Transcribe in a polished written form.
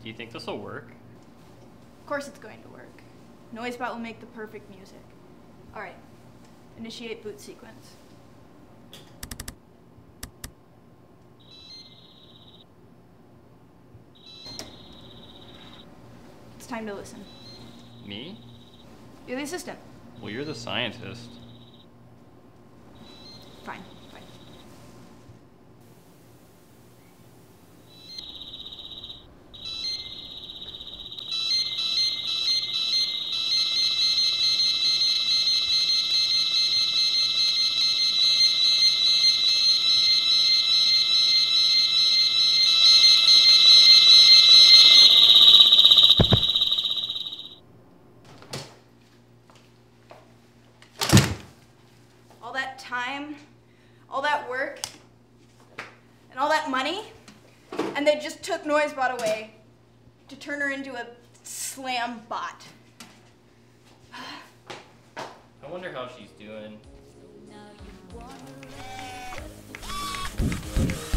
you think this will work? Of course it's going to work. NoiseBot will make the perfect music. Alright, initiate boot sequence. It's time to listen. Me? You're the assistant. Well, you're the scientist. Fine, fine. All that time, all that work, and all that money, and they just took NoiseBot away to turn her into a slam bot. I wonder how she's doing.